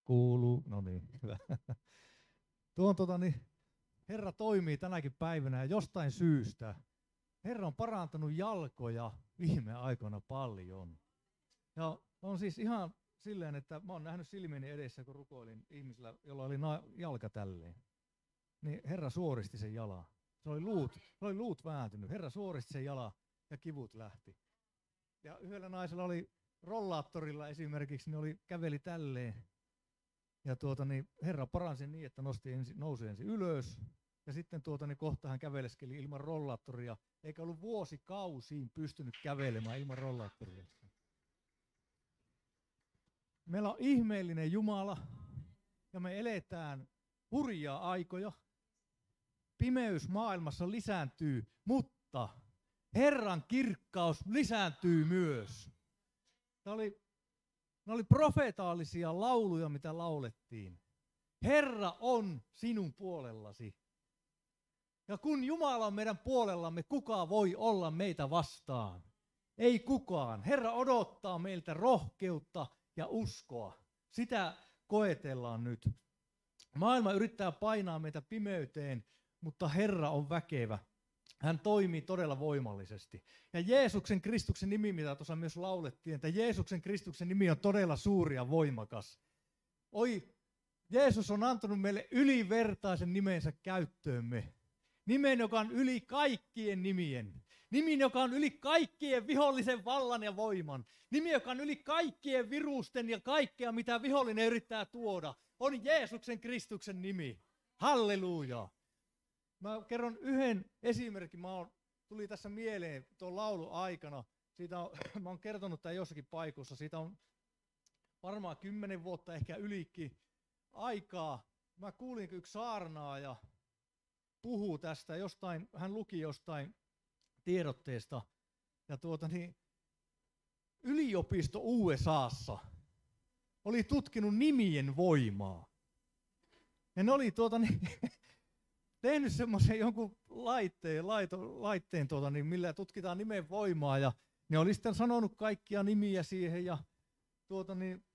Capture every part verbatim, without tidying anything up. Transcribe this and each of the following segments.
Kuuluu, no niin, hyvä. Tuon tota niin, Herra toimii tänäkin päivänä ja jostain syystä Herra on parantanut jalkoja viime aikoina paljon. Ja on siis ihan silleen, että mä oon nähnyt silmieni edessä, kun rukoilin ihmisellä, jolla oli jalka tälleen. Niin Herra suoristi sen jalan. Se oli luut, se oli luut vääntynyt. Herra suoristi sen jalan ja kivut lähti. Ja yhdellä naisella oli rollaattorilla esimerkiksi, niin oli, käveli tälleen. Ja tuota, niin Herra paransi niin, että nosti ensi, nousi ensin ylös. Ja sitten tuota, niin kohta hän käveleskeli ilman rollaattoria, eikä ollut vuosikausiin pystynyt kävelemään ilman rollaattoria. Meillä on ihmeellinen Jumala ja me eletään hurjaa aikoja. Pimeys maailmassa lisääntyy, mutta Herran kirkkaus lisääntyy myös. Tämä oli, ne oli profeetaalisia lauluja, mitä laulettiin. Herra on sinun puolellasi. Ja kun Jumala on meidän puolellamme, kuka voi olla meitä vastaan? Ei kukaan. Herra odottaa meiltä rohkeutta ja uskoa. Sitä koetellaan nyt. Maailma yrittää painaa meitä pimeyteen, mutta Herra on väkevä. Hän toimii todella voimallisesti. Ja Jeesuksen Kristuksen nimi, mitä tuossa myös laulettiin, että Jeesuksen Kristuksen nimi on todella suuri ja voimakas. Oi, Jeesus on antanut meille ylivertaisen nimensä käyttöömme. Nimen, joka on yli kaikkien nimien. Nimi, joka on yli kaikkien vihollisen vallan ja voiman. Nimi, joka on yli kaikkien virusten ja kaikkea, mitä vihollinen yrittää tuoda. On Jeesuksen Kristuksen nimi. Halleluja. Mä kerron yhden esimerkin. Mä oon, tuli tässä mieleen tuon laulun aikana. Siitä on, mä oon kertonut tämän jossakin paikossa. Siitä on varmaan kymmenen vuotta ehkä ylikin aikaa. Mä kuulin, kun yksi saarnaaja puhuu tästä jostain, hän luki jostain tiedotteesta. Ja tuota niin, yliopisto U S A:ssa oli tutkinut nimien voimaa. Ja ne oli tuota niin, tehnyt semmoisen jonkun laitteen, laito, laitteen tuota niin, millä tutkitaan nimen voimaa. Ja ne oli sitten sanonut kaikkia nimiä siihen ja tuota niin,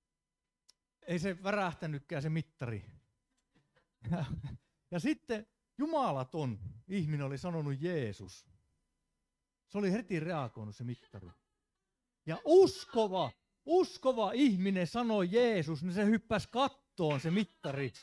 ei se värähtänytkään se mittari. Ja, ja sitten jumalaton ihminen oli sanonut Jeesus. Se oli heti reagoinut se mittari. Ja uskova, uskova ihminen sanoi Jeesus, niin se hyppäsi kattoon se mittari.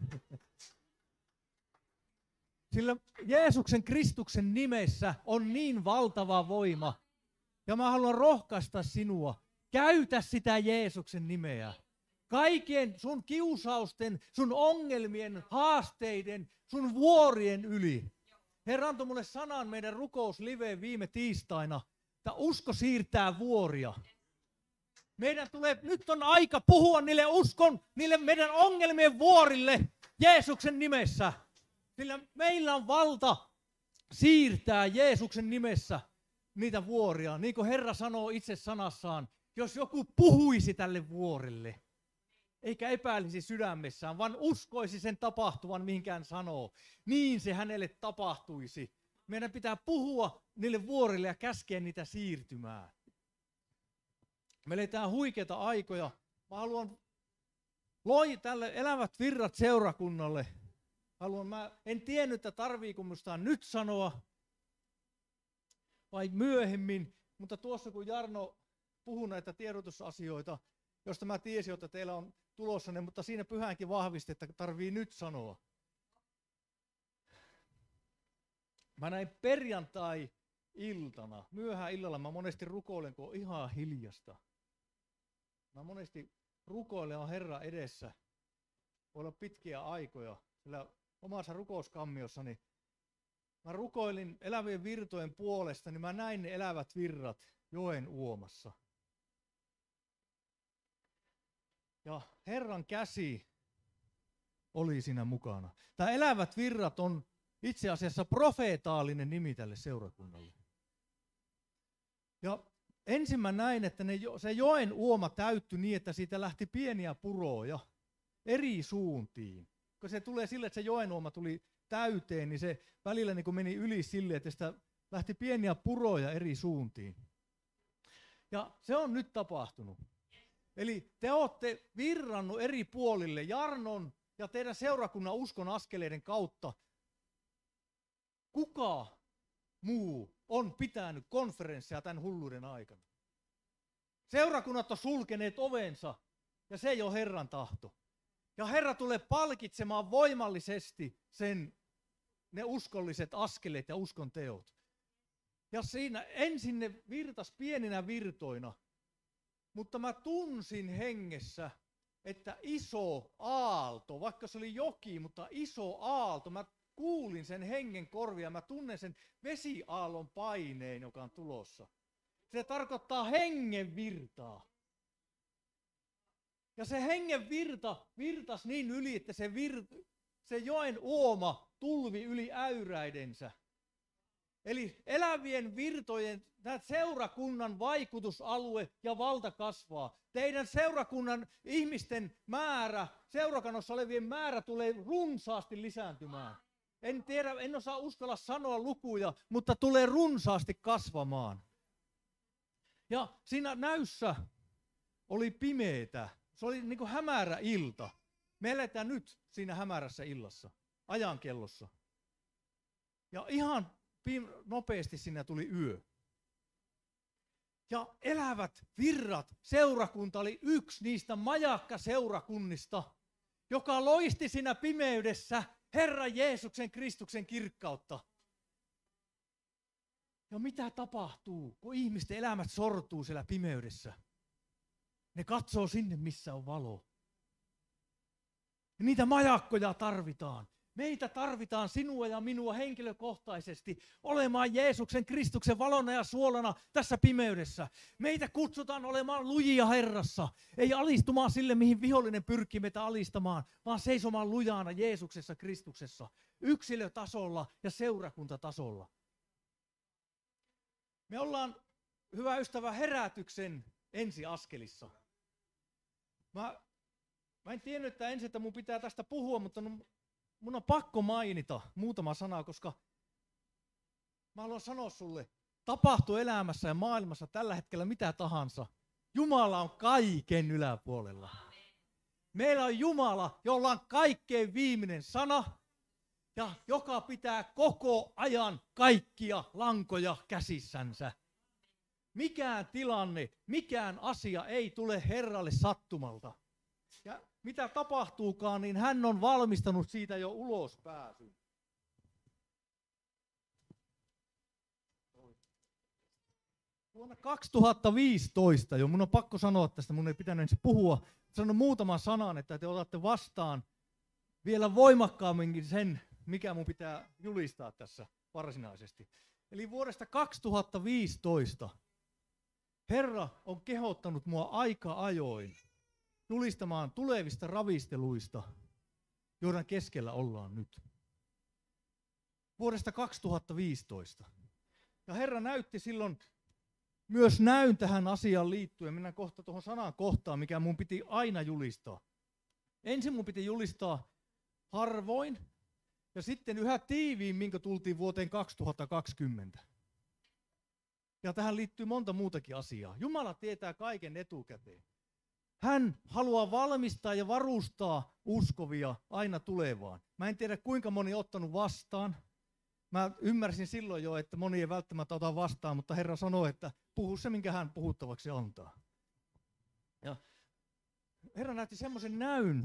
Sillä Jeesuksen Kristuksen nimessä on niin valtava voima. Ja mä haluan rohkaista sinua. Käytä sitä Jeesuksen nimeä. Kaikkien sun kiusausten, sun ongelmien, haasteiden, sun vuorien yli. Herra antoi mulle sanan meidän rukousliveen viime tiistaina, että usko siirtää vuoria. Meidän tulee, nyt on aika puhua niille uskon, niille meidän ongelmien vuorille Jeesuksen nimessä. Sillä meillä on valta siirtää Jeesuksen nimessä niitä vuoria. Niin kuin Herra sanoo itse sanassaan, jos joku puhuisi tälle vuorelle, eikä epäilisi sydämessään, vaan uskoisi sen tapahtuvan, mihinkään sanoo, niin se hänelle tapahtuisi. Meidän pitää puhua niille vuorille ja käskeä niitä siirtymään. Me eletään huikeita aikoja. Mä haluan loi tälle elävät virrat seurakunnalle. Haluan, mä en tiennyt, että tarviiko musta nyt sanoa vai myöhemmin, mutta tuossa kun Jarno puhui näitä tiedotusasioita, josta mä tiesin, että teillä on tulossa ne, mutta siinä pyhänkin vahvisti, että tarvii nyt sanoa. Mä näin perjantai-iltana, myöhään illalla, mä monesti rukoilen, kun on ihan hiljasta. Mä monesti rukoilen on Herra edessä. Voi olla pitkiä aikoja, sillä omassa rukouskammiossani mä rukoilin elävien virtojen puolesta, niin mä näin ne elävät virrat joen uomassa. Ja Herran käsi oli siinä mukana. Tämä elävät virrat on itse asiassa profeetaalinen nimi tälle seurakunnalle. Ja ensin mä näin, että ne, se joen uoma täyttyi niin, että siitä lähti pieniä puroja eri suuntiin. Kun se tulee sille, että se joen uoma tuli täyteen, niin se välillä niin kuin meni yli sille, että sitä lähti pieniä puroja eri suuntiin. Ja se on nyt tapahtunut. Eli te olette virrannut eri puolille Jarnon ja teidän seurakunnan uskon askeleiden kautta. Kuka muu on pitänyt konferensseja tämän hulluuden aikana? Seurakunnat on sulkeneet ovensa ja se ei ole Herran tahto. Ja Herra tulee palkitsemaan voimallisesti sen, ne uskolliset askeleet ja uskon teot. Ja siinä ensin ne virtas pieninä virtoina, mutta mä tunsin hengessä, että iso aalto, vaikka se oli joki, mutta iso aalto, mä kuulin sen hengen korvia, mä tunnen sen vesiaallon paineen, joka on tulossa. Se tarkoittaa hengen virtaa. Ja se hengen virta virtasi niin yli, että se, vir, se joen uoma tulvi yli äyräidensä. Eli elävien virtojen, seurakunnan vaikutusalue ja valta kasvaa. Teidän seurakunnan ihmisten määrä, seurakunnassa olevien määrä tulee runsaasti lisääntymään. En tiedä, en osaa uskalla sanoa lukuja, mutta tulee runsaasti kasvamaan. Ja siinä näyssä oli pimeätä. Se oli niin kuin hämärä ilta. Me eletään nyt siinä hämärässä illassa, ajankellossa. Ja ihan nopeasti siinä tuli yö. Ja elävät virrat, seurakunta oli yksi niistä majakkaseurakunnista, joka loisti siinä pimeydessä Herran Jeesuksen Kristuksen kirkkautta. Ja mitä tapahtuu, kun ihmisten elämät sortuu siellä pimeydessä? Ne katsoo sinne, missä on valo. Ja niitä majakkoja tarvitaan. Meitä tarvitaan sinua ja minua henkilökohtaisesti olemaan Jeesuksen Kristuksen valona ja suolana tässä pimeydessä. Meitä kutsutaan olemaan lujia Herrassa. Ei alistumaan sille, mihin vihollinen pyrkii meitä alistamaan, vaan seisomaan lujana Jeesuksessa Kristuksessa. Yksilötasolla ja seurakuntatasolla. Me ollaan, hyvä ystävä, herätyksen ensiaskelissa. Mä, mä en tiennyt, että ensin, että mun pitää tästä puhua, mutta mun on pakko mainita muutama sana, koska mä haluan sanoa sulle, tapahtuu elämässä ja maailmassa tällä hetkellä mitä tahansa. Jumala on kaiken yläpuolella. Meillä on Jumala, jolla on kaikkein viimeinen sana, ja joka pitää koko ajan kaikkia lankoja käsissänsä. Mikään tilanne, mikään asia ei tule Herralle sattumalta. Ja mitä tapahtuukaan, niin hän on valmistanut siitä jo ulospääsyn. Vuonna kaksituhattaviisitoista, jo mun on pakko sanoa tästä, mun ei pitänyt ensin puhua, sanon muutaman sanan, että te otatte vastaan vielä voimakkaamminkin sen, mikä mun pitää julistaa tässä varsinaisesti. Eli vuodesta kaksituhattaviisitoista Herra on kehottanut mua aika ajoin julistamaan tulevista ravisteluista, joiden keskellä ollaan nyt. Vuodesta kaksituhattaviisitoista. Ja Herra näytti silloin myös näyn tähän asiaan liittyen. Mennään kohta tuohon sanan kohtaan, mikä mun piti aina julistaa. Ensin mun piti julistaa harvoin ja sitten yhä tiiviimmin, kun tultiin vuoteen kaksituhattakaksikymmentä. Ja tähän liittyy monta muutakin asiaa. Jumala tietää kaiken etukäteen. Hän haluaa valmistaa ja varustaa uskovia aina tulevaan. Mä en tiedä, kuinka moni on ottanut vastaan. Mä ymmärsin silloin jo, että moni ei välttämättä ota vastaan, mutta Herra sanoi, että puhu se, minkä hän puhuttavaksi antaa. Ja Herra näytti semmoisen näyn,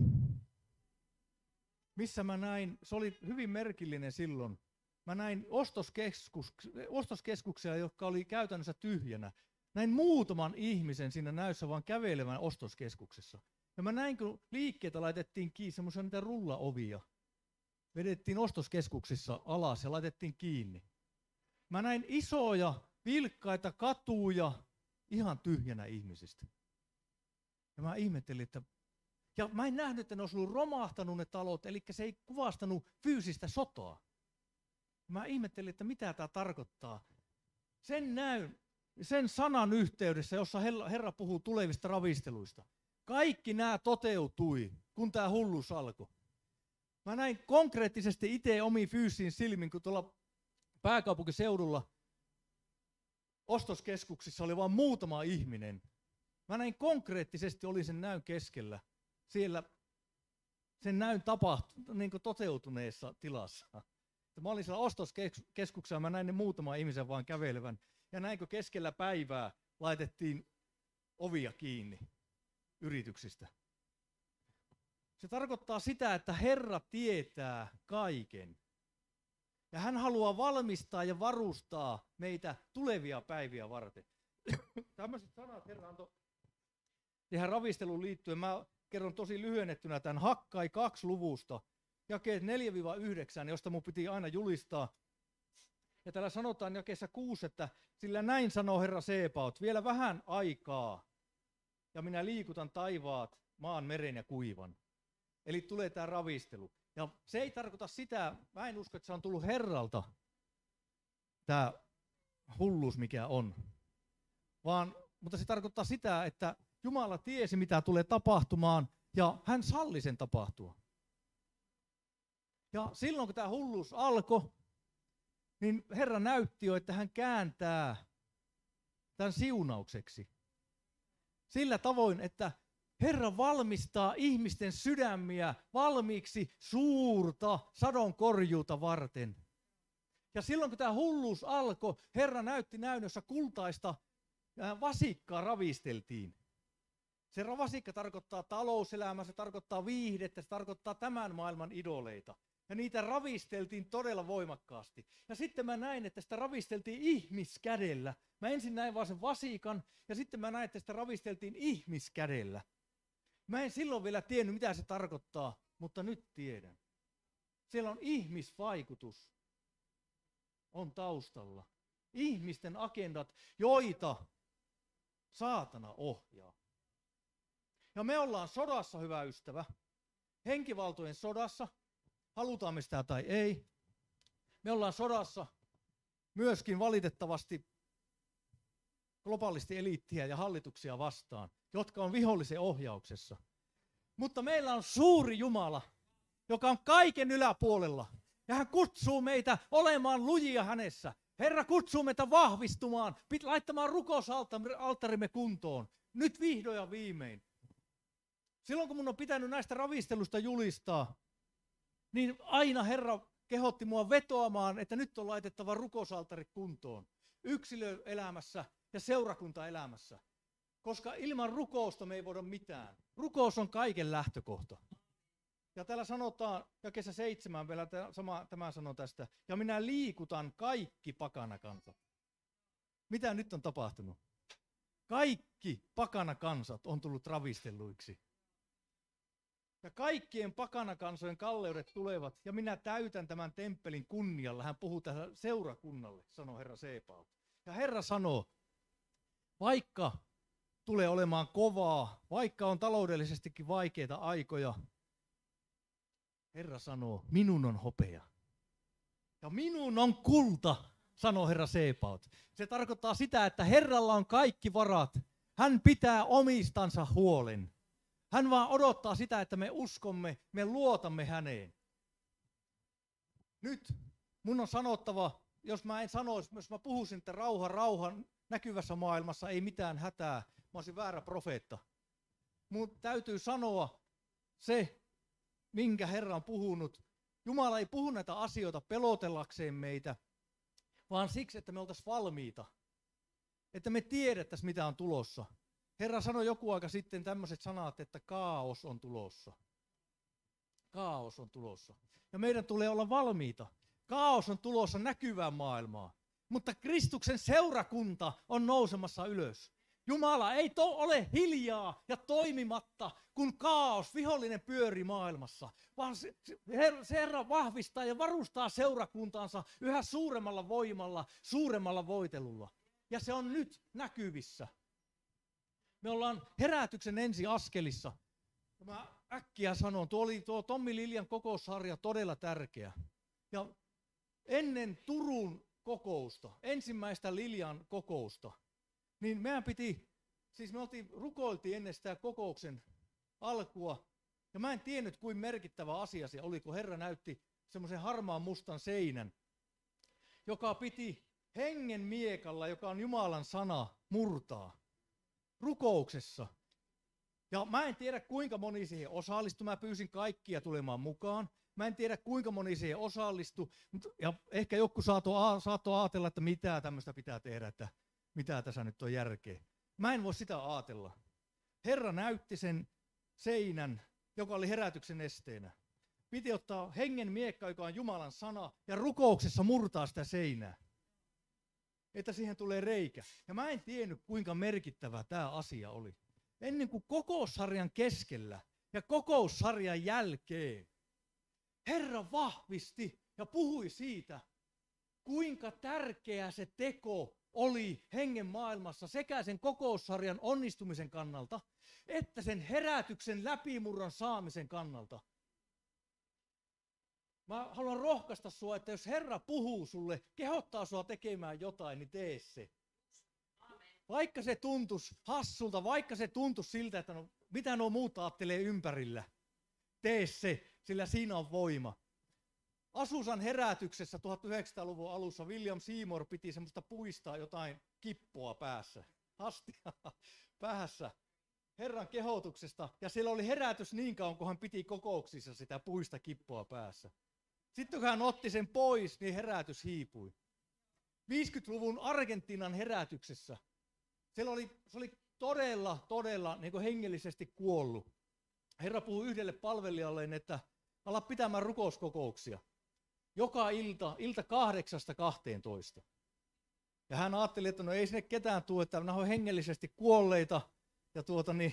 missä mä näin, se oli hyvin merkillinen silloin. Mä näin ostoskeskus, ostoskeskuksia, jotka oli käytännössä tyhjänä. Näin muutaman ihmisen siinä näyssä vaan kävelevän ostoskeskuksessa. Ja mä näin, kun liikkeitä laitettiin kiinni, semmoisia niitä rullaovia. Vedettiin ostoskeskuksissa alas ja laitettiin kiinni. Mä näin isoja, vilkkaita katuja ihan tyhjänä ihmisistä. Ja mä ihmettelin, että... Ja mä en nähnyt, että ne olisi ollut romahtanut ne talot, eli se ei kuvastanut fyysistä sotaa. Mä ihmettelin, että mitä tämä tarkoittaa. Sen näyn, sen sanan yhteydessä, jossa Herra puhuu tulevista ravisteluista. Kaikki nämä toteutui, kun tämä hulluus alkoi. Mä näin konkreettisesti itse omiin fyysisiin silmin, kun tuolla pääkaupunkiseudulla ostoskeskuksissa oli vain muutama ihminen. Mä näin konkreettisesti, olin sen näyn keskellä, siellä sen näyn tapahtu, niin kuin toteutuneessa tilassa. Mä olin siellä ostoskeskuksessa, mä näin ne muutaman ihmisen vaan kävelevän, ja näinkö keskellä päivää laitettiin ovia kiinni yrityksistä. Se tarkoittaa sitä, että Herra tietää kaiken. Ja hän haluaa valmistaa ja varustaa meitä tulevia päiviä varten. Tämmöiset sanat Herra antoi tähän ravisteluun liittyen. Mä kerron tosi lyhennettynä tämän Hakkai kaksi luvusta, jakeet neljä yhdeksän, josta mun piti aina julistaa. Ja täällä sanotaan jakeessa kuusi, että sillä näin sanoo Herra Sebaot, vielä vähän aikaa, ja minä liikutan taivaat, maan, meren ja kuivan. Eli tulee tämä ravistelu. Ja se ei tarkoita sitä, mä en usko, että se on tullut Herralta, tämä hulluus mikä on. Vaan, mutta se tarkoittaa sitä, että Jumala tiesi mitä tulee tapahtumaan ja hän salli sen tapahtua. Ja silloin kun tämä hulluus alkoi, niin Herra näytti jo, että hän kääntää tämän siunaukseksi. Sillä tavoin, että Herra valmistaa ihmisten sydämiä valmiiksi suurta sadonkorjuuta varten. Ja silloin kun tämä hulluus alkoi, Herra näytti näynnössä kultaista vasikkaa ravisteltiin. Se vasikka tarkoittaa talouselämää, se tarkoittaa viihdettä, se tarkoittaa tämän maailman idoleita. Ja niitä ravisteltiin todella voimakkaasti. Ja sitten mä näin, että sitä ravisteltiin ihmiskädellä. Mä ensin näin vaan sen vasikan, ja sitten mä näin, että sitä ravisteltiin ihmiskädellä. Mä en silloin vielä tiennyt, mitä se tarkoittaa, mutta nyt tiedän. Siellä on ihmisvaikutus, on taustalla. Ihmisten agendat, joita saatana ohjaa. Ja me ollaan sodassa, hyvä ystävä. Henkivaltojen sodassa, halutaan me sitä tai ei. Me ollaan sodassa myöskin valitettavasti globaalisti eliittiä ja hallituksia vastaan, jotka on vihollisen ohjauksessa. Mutta meillä on suuri Jumala, joka on kaiken yläpuolella. Ja hän kutsuu meitä olemaan lujia hänessä. Herra kutsuu meitä vahvistumaan, laittamaan rukousalttarimme kuntoon. Nyt vihdoin ja viimein. Silloin kun mun on pitänyt näistä ravistelusta julistaa, niin aina Herra kehotti mua vetoamaan, että nyt on laitettava rukousalttari kuntoon. Yksilöelämässä ja seurakuntaelämässä. Koska ilman rukousta me ei voida mitään. Rukous on kaiken lähtökohta. Ja täällä sanotaan, jakeessa seitsemän vielä sama, tämä sanon tästä, ja minä liikutan kaikki pakanakansat. Mitä nyt on tapahtunut? Kaikki pakanakansat on tullut ravistelluiksi. Ja kaikkien pakanakansojen kalleudet tulevat, ja minä täytän tämän temppelin kunnialla. Hän puhuu tähän seurakunnalle, sanoo Herra Sebaot. Ja Herra sanoo, vaikka tulee olemaan kovaa, vaikka on taloudellisestikin vaikeita aikoja, Herra sanoo, minun on hopea. Ja minun on kulta, sanoo Herra Sebaot. Se tarkoittaa sitä, että Herralla on kaikki varat. Hän pitää omistansa huolen. Hän vaan odottaa sitä, että me uskomme, me luotamme häneen. Nyt mun on sanottava, jos mä en sanoisi, jos mä puhuisin, että rauha, rauhan näkyvässä maailmassa ei mitään hätää, mä olisin väärä profeetta. Mun täytyy sanoa se, minkä Herra on puhunut. Jumala ei puhu näitä asioita pelotellakseen meitä, vaan siksi, että me oltaisiin valmiita. Että me tiedettäisiin, mitä on tulossa. Herra sanoi joku aika sitten tämmöiset sanat, että kaos on tulossa. Kaos on tulossa. Ja meidän tulee olla valmiita. Kaos on tulossa näkyvään maailmaan. Mutta Kristuksen seurakunta on nousemassa ylös. Jumala ei to ole hiljaa ja toimimatta, kun kaos, vihollinen pyörii maailmassa, vaan se, se Herra vahvistaa ja varustaa seurakuntaansa yhä suuremmalla voimalla, suuremmalla voitelulla. Ja se on nyt näkyvissä. Me ollaan herätyksen ensiaskelissa. Mä äkkiä sanon, tuo oli tuo Tommi Liljan kokoussarja todella tärkeä. Ja ennen Turun kokousta, ensimmäistä Liljan kokousta, niin meidän piti, siis me oltiin, rukoiltiin ennen sitä kokouksen alkua, ja mä en tiennyt, kuin merkittävä asia se oli, kun Herra näytti semmoisen harmaan mustan seinän, joka piti hengen miekalla, joka on Jumalan sana, murtaa. rukouksessa. Ja mä en tiedä kuinka moni siihen osallistui, mä pyysin kaikkia tulemaan mukaan. Mä en tiedä kuinka moni siihen osallistui, mutta ja ehkä joku saattoi ajatella, että mitä tämmöistä pitää tehdä, että mitä tässä nyt on järkeä. Mä en voi sitä ajatella. Herra näytti sen seinän, joka oli herätyksen esteenä. Piti ottaa hengen miekka, joka on Jumalan sana, ja rukouksessa murtaa sitä seinää. Että siihen tulee reikä. Ja mä en tiennyt, kuinka merkittävä tämä asia oli. Ennen kuin kokoussarjan keskellä ja kokoussarjan jälkeen Herra vahvisti ja puhui siitä, kuinka tärkeä se teko oli hengen maailmassa sekä sen kokoussarjan onnistumisen kannalta, että sen herätyksen läpimurron saamisen kannalta. Mä haluan rohkaista sua, että jos Herra puhuu sulle, kehottaa sua tekemään jotain, niin tee se. Vaikka se tuntuisi hassulta, vaikka se tuntuisi siltä, että no, mitä nuo muut ajattelee ympärillä, tee se, sillä siinä on voima. Asusan herätyksessä tuhatyhdeksänsataaluvun alussa William Seymour piti semmoista puistaa jotain kippoa päässä, hastia päässä, Herran kehotuksesta. Ja siellä oli herätys niin kauan, kun hän piti kokouksissa sitä puista kippoa päässä. Sitten kun hän otti sen pois, niin herätys hiipui. viisikymmentäluvun Argentiinan herätyksessä siellä oli, se oli todella, todella niin kuin hengellisesti kuollut. Herra puhui yhdelle palvelijalleen, että ala pitämään rukouskokouksia. Joka ilta, ilta kahdeksasta kahteentoista. Ja hän ajatteli, että no ei sinne ketään tule, että nämä on hengellisesti kuolleita. Ja tuota niin,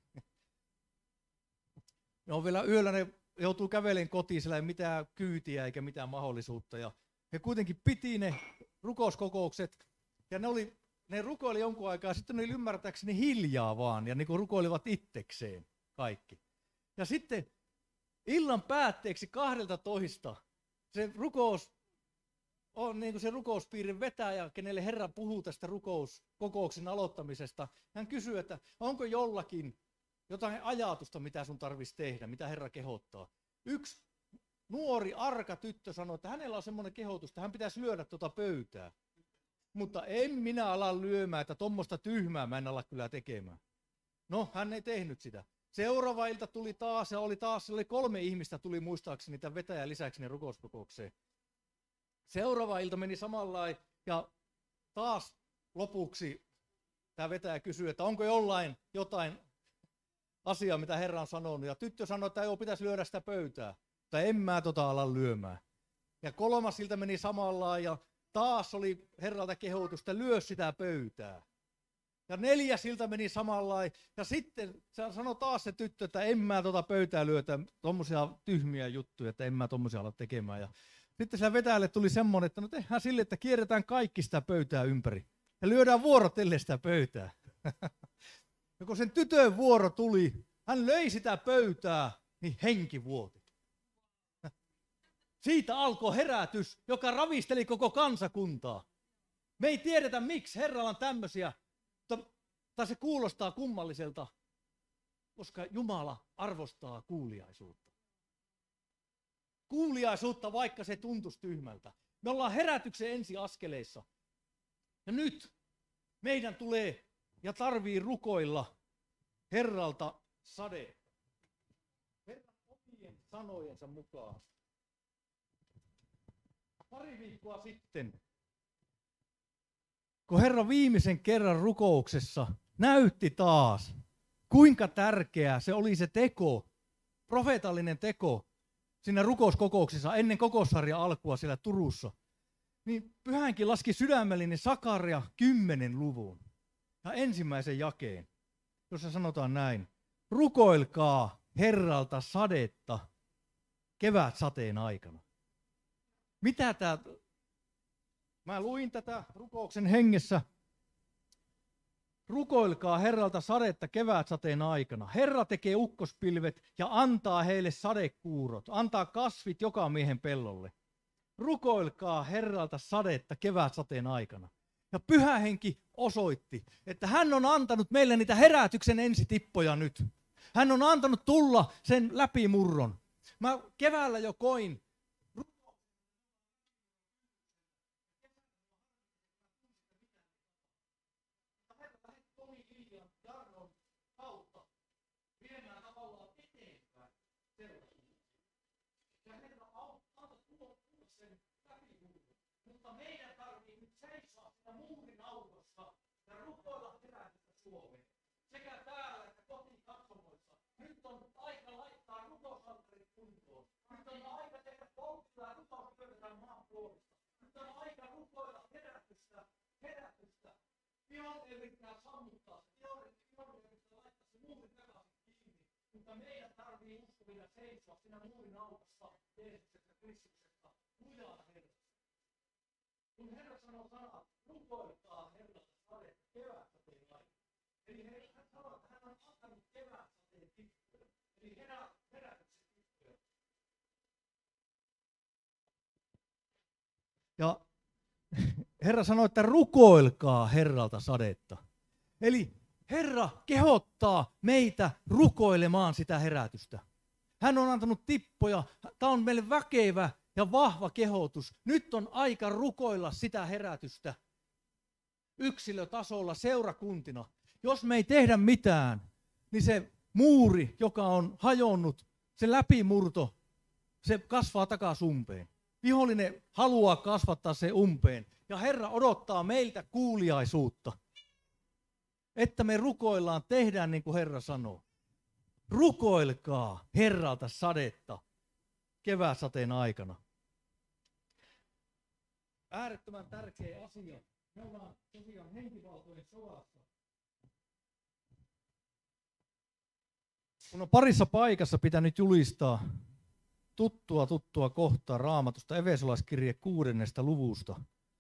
ne on vielä yöllä, ne joutuu kävelemään kotiin, sillä ei mitään kyytiä eikä mitään mahdollisuutta. Ja he kuitenkin piti ne rukouskokoukset, ja ne, oli, ne rukoili jonkun aikaa, sitten ne oli ymmärtääkseni hiljaa vaan, ja niin kuin rukoilivat itsekseen kaikki. Ja sitten illan päätteeksi kahdelta toista se rukous on niin kuin se rukouspiirin vetäjä, kenelle Herra puhuu tästä rukouskokouksen aloittamisesta. Hän kysyy, että onko jollakin jotain ajatusta, mitä sun tarvitsisi tehdä, mitä Herra kehottaa. Yksi nuori, arka tyttö sanoi, että hänellä on semmoinen kehotus, että hän pitäisi lyödä tuota pöytää. Mutta en minä ala lyömään, että tuommoista tyhmää mä en ala kyllä tekemään. No, hän ei tehnyt sitä. Seuraava ilta tuli taas, ja oli taas, oli kolme ihmistä tuli muistaakseni tämän vetäjän lisäksi ne rukouskokoukseen. Seuraava ilta meni samanlain, ja taas lopuksi tämä vetäjä kysyi, että onko jollain jotain asiaa, mitä Herra on sanonut. Ja tyttö sanoi, että joo, pitäisi lyödä sitä pöytää, mutta en mä tota ala lyömään. Ja kolmas ilta meni samallaan, ja taas oli Herralta kehotusta, lyö sitä pöytää. Ja neljäs ilta meni samallaan, ja sitten sanoi taas se tyttö, että en mä tota pöytää lyötä, tommosia tyhmiä juttuja, että en mä tommosia ala tekemään. Ja sitten sillä vetäjälle tuli semmoinen, että no tehdään sille, että kierretään kaikki sitä pöytää ympäri. Ja lyödään vuorotellen sitä pöytää. Ja kun sen tytön vuoro tuli, hän löi sitä pöytää, niin henki vuoti. Siitä alkoi herätys, joka ravisteli koko kansakuntaa. Me ei tiedetä, miksi Herralla on tämmöisiä, tai se kuulostaa kummalliselta, koska Jumala arvostaa kuuliaisuutta. Kuuliaisuutta, vaikka se tuntuisi tyhmältä. Me ollaan herätyksen ensiaskeleissa. Ja nyt meidän tulee ja tarvii rukoilla Herralta sade. Herran omien sanojensa mukaan. Pari viikkoa sitten, kun Herra viimeisen kerran rukouksessa näytti taas, kuinka tärkeää se oli se teko, profeetallinen teko, siinä rukouskokouksessa ennen kokoussarjan alkua siellä Turussa, niin Pyhänkin laski sydämellinen Sakaria kymmenen luvun ja ensimmäisen jakeen, jossa sanotaan näin: rukoilkaa Herralta sadetta kevätsateen aikana. Mitä tämä? Mä luin tätä rukouksen hengessä. Rukoilkaa Herralta sadetta kevätsateen aikana. Herra tekee ukkospilvet ja antaa heille sadekuurot. Antaa kasvit joka miehen pellolle. Rukoilkaa Herralta sadetta kevätsateen aikana. Ja Pyhä Henki osoitti, että hän on antanut meille niitä herätyksen ensitippoja nyt. Hän on antanut tulla sen läpimurron. Mä keväällä jo koin Ja Herra auttaa tulla sen läpi. Mutta meidän tarvii nyt seisoa siinä muurin autossa ja rukoilla herätystä Suomeen. Sekä täällä että kotikatsomoissa. Nyt on aika laittaa rukousalttarit kuntoon. Nyt on aika tehdä polttia ja rukoustyötä tämän maan puolesta. Nyt on aika rukoilla herätystä, herätystä. Vihollinen yrittää sammuttaa se. Vihollinen yrittää laittaa se muurin takaisin kiinni. Mutta meidän tarvii uskovina seisoa siinä muurin autossa Jeesuksesta Kristuksesta. Lujaa Herra. Kun Herra sanoo sanat, rukoilkaa Herralta sadetta, kevätsateen lailla. Eli hän sanoo, että hän on antanut kevätsateen tikkuja. Eli herä, herätyksen tikkuja. Ja Herra sanoi, että rukoilkaa Herralta sadetta. Eli Herra kehottaa meitä rukoilemaan sitä herätystä. Hän on antanut tippoja. Tämä on meille väkevä ja vahva kehotus. Nyt on aika rukoilla sitä herätystä yksilötasolla seurakuntina. Jos me ei tehdä mitään, niin se muuri, joka on hajonnut, se läpimurto, se kasvaa takaisin umpeen. Vihollinen haluaa kasvattaa se umpeen. Ja Herra odottaa meiltä kuuliaisuutta, että me rukoillaan, tehdään niin kuin Herra sanoo. Rukoilkaa Herralta sadetta kevätsateen aikana. Äärettömän tärkeä asia. Me ollaan tosiaan henkivaltojen sodassa. Kun on parissa paikassa pitänyt julistaa tuttua tuttua kohtaa Raamatusta, Efesolaiskirje kuudennesta luvusta,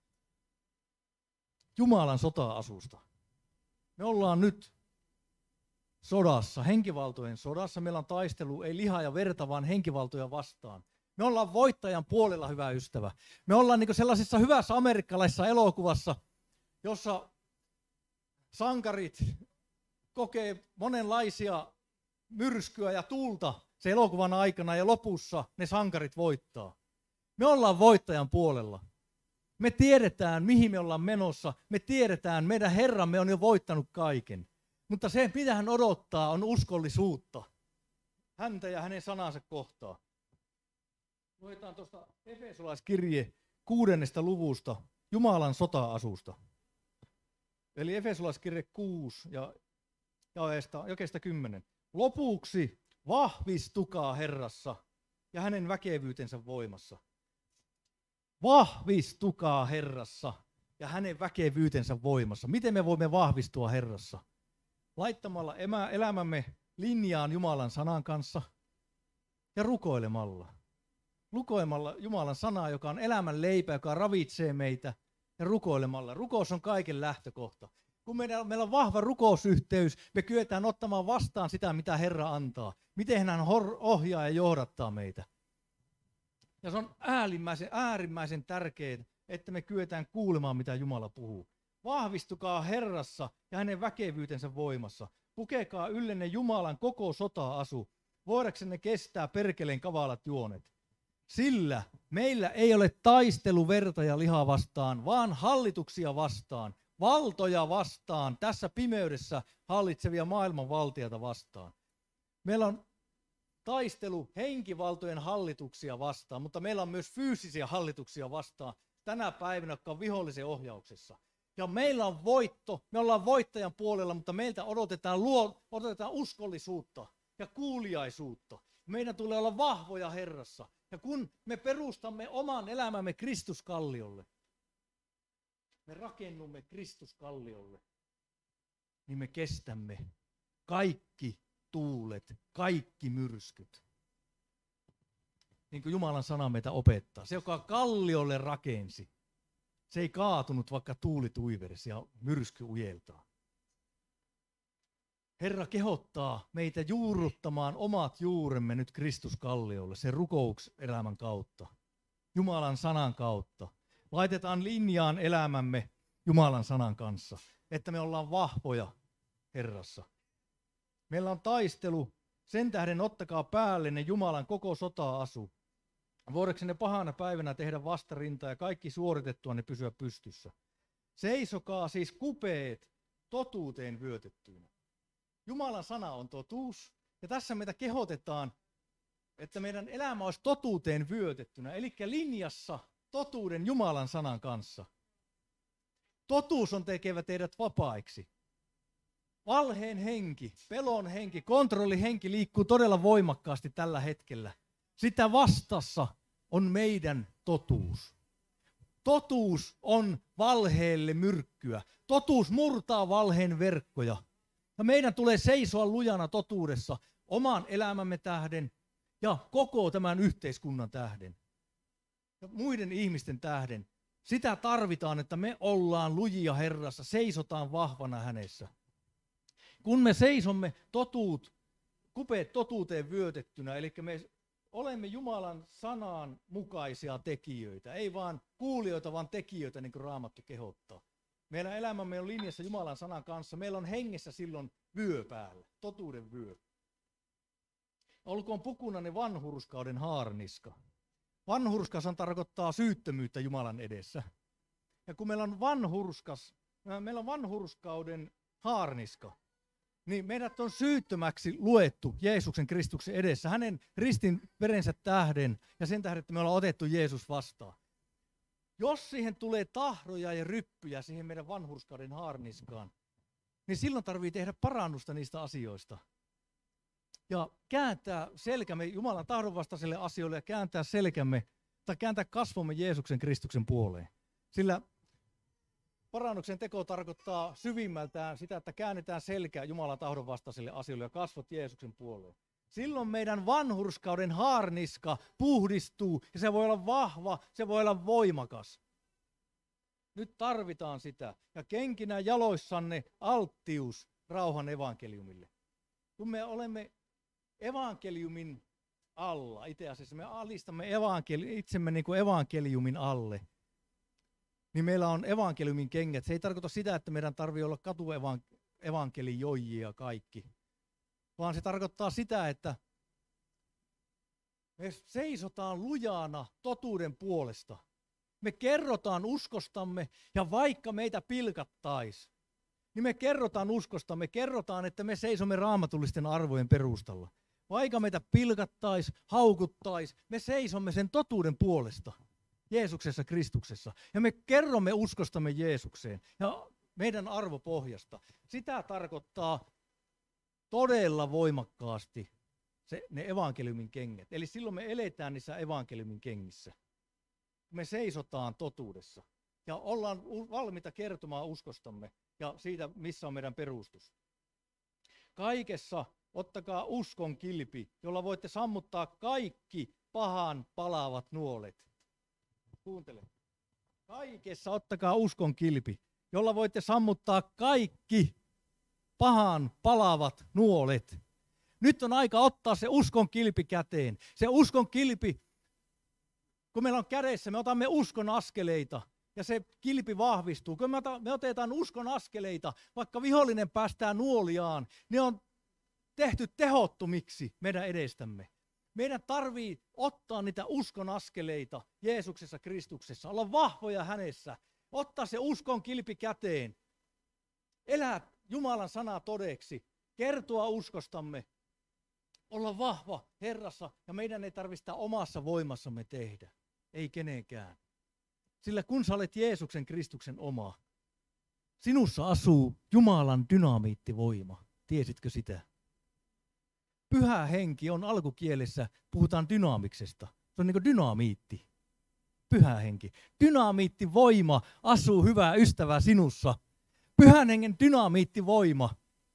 Jumalan sota-asusta. Me ollaan nyt sodassa, henkivaltojen sodassa. Meillä on taistelu, ei lihaa ja verta, vaan henkivaltoja vastaan. Me ollaan voittajan puolella, hyvä ystävä. Me ollaan niin kuin sellaisessa hyvässä amerikkalaisessa elokuvassa, jossa sankarit kokee monenlaisia myrskyä ja tuulta se elokuvan aikana ja lopussa ne sankarit voittaa. Me ollaan voittajan puolella. Me tiedetään, mihin me ollaan menossa. Me tiedetään, meidän Herramme on jo voittanut kaiken. Mutta se, mitä hän odottaa, on uskollisuutta. Häntä ja hänen sanansa kohtaa. Luetaan tuosta Efesolaiskirje kuudennesta luvusta, Jumalan sota-asusta. Eli Efesolaiskirje kuusi ja jakeesta kymmenen. Lopuksi vahvistukaa Herrassa ja hänen väkevyytensä voimassa. Vahvistukaa Herrassa ja hänen väkevyytensä voimassa. Miten me voimme vahvistua Herrassa? Laittamalla elämämme linjaan Jumalan sanan kanssa ja rukoilemalla. Rukoilemalla Jumalan sanaa, joka on elämän leipä, joka ravitsee meitä, ja rukoilemalla. Rukous on kaiken lähtökohta. Kun meillä on vahva rukousyhteys, me kyetään ottamaan vastaan sitä, mitä Herra antaa. Miten hän ohjaa ja johdattaa meitä. Ja se on äärimmäisen, äärimmäisen tärkeää, että me kyetään kuulemaan, mitä Jumala puhuu. Vahvistukaa Herrassa ja hänen väkevyytensä voimassa. Pukekaa yllenne Jumalan koko sota-asu. Voidaksenne kestää perkeleen kavalat juonet. Sillä meillä ei ole taistelu verta ja lihaa vastaan, vaan hallituksia vastaan, valtoja vastaan, tässä pimeydessä hallitsevia maailmanvaltijoita vastaan. Meillä on taistelu henkivaltojen hallituksia vastaan, mutta meillä on myös fyysisiä hallituksia vastaan tänä päivänä, jotka on vihollisen ohjauksessa. Ja meillä on voitto, me ollaan voittajan puolella, mutta meiltä odotetaan, luo, odotetaan uskollisuutta ja kuuliaisuutta. Meidän tulee olla vahvoja Herrassa. Ja kun me perustamme oman elämämme Kristuskalliolle, me rakennumme Kristuskalliolle, niin me kestämme kaikki tuulet, kaikki myrskyt. Niin kuin Jumalan sana meitä opettaa. Se, joka kalliolle rakensi, se ei kaatunut, vaikka tuuli tuiversi ja myrsky ujeltaa. Herra kehottaa meitä juurruttamaan omat juuremme nyt Kristuskalliolle, sen rukoukselämän kautta, Jumalan sanan kautta. Laitetaan linjaan elämämme Jumalan sanan kanssa, että me ollaan vahvoja Herrassa. Meillä on taistelu, sen tähden ottakaa päällenne Jumalan koko sota-asu. Voidaksenne pahana päivänä tehdä vastarintaa ja kaikki suoritettua ne pysyä pystyssä. Seisokaa siis kupeet totuuteen vyötettyinä. Jumalan sana on totuus, ja tässä meitä kehotetaan että meidän elämä olisi totuuteen vyötettynä, eli linjassa totuuden Jumalan sanan kanssa. Totuus on tekevä teidät vapaiksi. Valheen henki, pelon henki, kontrollihenki liikkuu todella voimakkaasti tällä hetkellä. Sitä vastassa on meidän totuus. Totuus on valheelle myrkkyä. Totuus murtaa valheen verkkoja. Ja meidän tulee seisoa lujana totuudessa oman elämämme tähden ja koko tämän yhteiskunnan tähden. Ja muiden ihmisten tähden. Sitä tarvitaan, että me ollaan lujia Herrassa, seisotaan vahvana hänessä. Kun me seisomme totuut, kupeet totuuteen vyötettynä, eli me olemme Jumalan sanan mukaisia tekijöitä, ei vaan kuulijoita, vaan tekijöitä, niin kuin Raamattu kehottaa. Meidän elämämme on linjassa Jumalan sanan kanssa, meillä on hengessä silloin vyö päällä, totuuden vyö. Olkoon pukunanne vanhurskauden haarniska. Vanhurskashan tarkoittaa syyttömyyttä Jumalan edessä. Ja kun meillä on vanhurskas, meillä on vanhurskauden haarniska, niin meidät on syyttömäksi luettu Jeesuksen Kristuksen edessä, hänen ristin verensä tähden ja sen tähden, että me ollaan otettu Jeesus vastaan. Jos siihen tulee tahroja ja ryppyjä siihen meidän vanhurskauden haarniskaan, niin silloin tarvii tehdä parannusta niistä asioista. Ja kääntää selkämme Jumalan tahdonvastaisille asioille ja kääntää selkämme tai kääntää kasvomme Jeesuksen Kristuksen puoleen. Sillä parannuksen teko tarkoittaa syvimmältään sitä, että käännetään selkä Jumalan tahdonvastaisille asioille ja kasvot Jeesuksen puoleen. Silloin meidän vanhurskauden haarniska puhdistuu ja se voi olla vahva, se voi olla voimakas. Nyt tarvitaan sitä ja kenkinä jaloissanne alttius rauhan evankeliumille. Kun me olemme evankeliumin alla, itse asiassa me alistamme evankeli- itsemme niin kuin evankeliumin alle, niin meillä on evankeliumin kengät. Se ei tarkoita sitä, että meidän tarvitsee olla katuevankelioijia kaikki, vaan se tarkoittaa sitä, että me seisotaan lujana totuuden puolesta. Me kerrotaan uskostamme ja vaikka meitä pilkattaisi, niin me kerrotaan uskosta, me kerrotaan, että me seisomme raamatullisten arvojen perustalla. Vaikka meitä pilkattaisi, haukuttaisi, me seisomme sen totuuden puolesta, Jeesuksessa Kristuksessa. Ja me kerromme uskostamme Jeesukseen ja meidän arvopohjasta. Sitä tarkoittaa todella voimakkaasti se, ne evankeliumin kengät. Eli silloin me eletään niissä evankeliumin kengissä. Me seisotaan totuudessa ja ollaan valmiita kertomaan uskostamme ja siitä, missä on meidän perustus. Kaikessa ottakaa uskon kilpi, jolla voitte sammuttaa kaikki pahan palavat nuolet. Kuuntele. Kaikessa ottakaa uskon kilpi, jolla voitte sammuttaa kaikki pahan palavat nuolet. Nyt on aika ottaa se uskon kilpi käteen. Se uskon kilpi, kun meillä on kädessä, me otamme uskon askeleita. Ja se kilpi vahvistuu. Kun me otetaan uskon askeleita, vaikka vihollinen päästää nuoliaan, ne on tehty tehottomiksi meidän edestämme. Meidän tarvii ottaa niitä uskon askeleita Jeesuksessa Kristuksessa, olla vahvoja hänessä, ottaa se uskon kilpi käteen, elää Jumalan sanaa todeksi, kertoa uskostamme, olla vahva Herrassa ja meidän ei tarvitse sitä omassa voimassamme tehdä, ei kenenkään. Sillä kun sä olet Jeesuksen Kristuksen oma, sinussa asuu Jumalan dynamiittivoima. Tiesitkö sitä? Pyhä henki on alkukielessä, puhutaan dynaamiksesta. Se on niin kuin dynamiitti. Pyhä henki. Dynamiittivoima asuu, hyvää ystävää, sinussa. Pyhän hengen dynamiittivoima.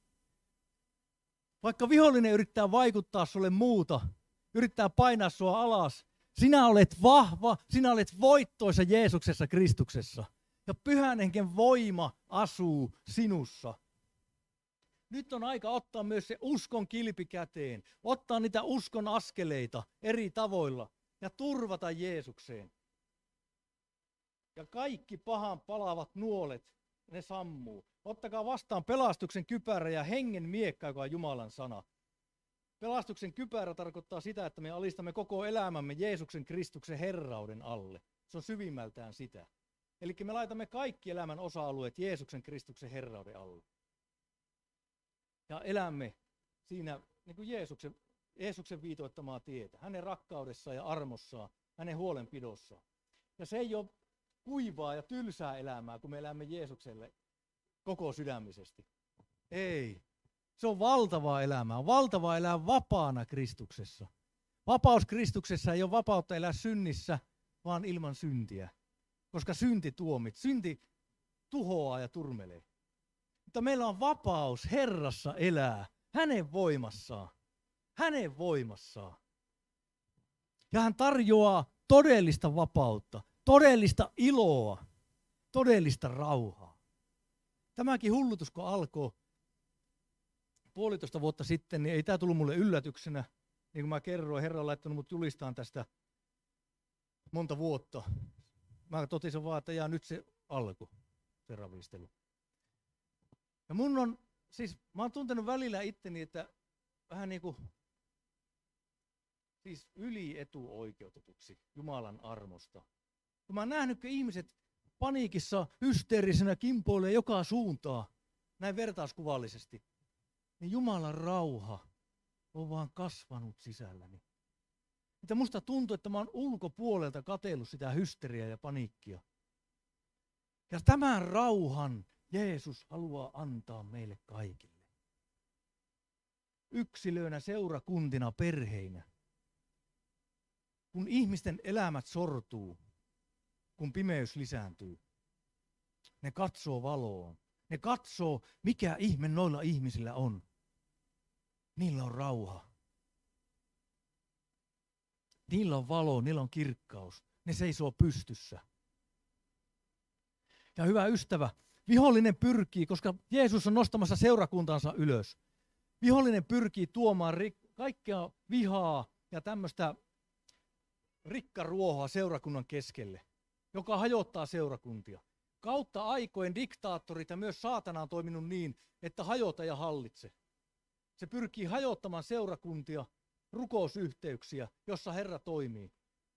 Vaikka vihollinen yrittää vaikuttaa sulle muuta, yrittää painaa sua alas, sinä olet vahva, sinä olet voittoisa Jeesuksessa Kristuksessa. Ja pyhän hengen voima asuu sinussa. Nyt on aika ottaa myös se uskon kilpi käteen, ottaa niitä uskon askeleita eri tavoilla ja turvata Jeesukseen. Ja kaikki pahan palavat nuolet, ne sammuu. Ottakaa vastaan pelastuksen kypärä ja hengen miekka, joka on Jumalan sana. Pelastuksen kypärä tarkoittaa sitä, että me alistamme koko elämämme Jeesuksen Kristuksen herrauden alle. Se on syvimmältään sitä. Eli me laitamme kaikki elämän osa-alueet Jeesuksen Kristuksen herrauden alle. Ja elämme siinä niin kuin Jeesuksen Jeesuksen viitoittamaa tietä, hänen rakkaudessaan ja armossaan, hänen huolenpidossaan. Ja se ei ole kuivaa ja tylsää elämää, kun me elämme Jeesukselle koko sydämisesti. Ei. Se on valtavaa elämää. On valtavaa elää vapaana Kristuksessa. Vapaus Kristuksessa ei ole vapautta elää synnissä, vaan ilman syntiä. Koska synti tuomit, synti tuhoaa ja turmelee. Mutta meillä on vapaus Herrassa elää, hänen voimassaan. Hänen voimassaan. Ja hän tarjoaa todellista vapautta, todellista iloa, todellista rauhaa. Tämäkin hullutus, kun alkoi puolitoista vuotta sitten, niin ei tämä tullut mulle yllätyksenä. Niin kuin mä kerroin, Herra on laittanut mut julistaan tästä monta vuotta. Mä totesin vaan, että jaa, nyt se alkoi, se ravistelu. Ja mun on, siis mä oon tuntenut välillä itteni, että vähän niin kuin siis ylietuoikeutetuksi Jumalan armosta. Kun mä oon nähnyt, kun ihmiset paniikissa, hysteerisenä kimpoilee joka suuntaan, näin vertauskuvallisesti, niin Jumalan rauha on vaan kasvanut sisälläni. Että musta tuntuu, että mä oon ulkopuolelta katsellut sitä hysteriaa ja paniikkia. Ja tämän rauhan Jeesus haluaa antaa meille kaikille. Yksilöinä, seurakuntina, perheinä. Kun ihmisten elämät sortuu, kun pimeys lisääntyy, ne katsoo valoon. Ne katsoo, mikä ihme noilla ihmisillä on. Niillä on rauha. Niillä on valo, niillä on kirkkaus. Ne seisoo pystyssä. Ja hyvä ystävä, vihollinen pyrkii, koska Jeesus on nostamassa seurakuntansa ylös. Vihollinen pyrkii tuomaan rik- kaikkea vihaa ja tämmöistä rikkaruohoa seurakunnan keskelle, joka hajottaa seurakuntia. Kautta aikojen diktaattorit ja myös saatana on toiminut niin, että hajota ja hallitse. Se pyrkii hajottamaan seurakuntia, rukousyhteyksiä, jossa Herra toimii.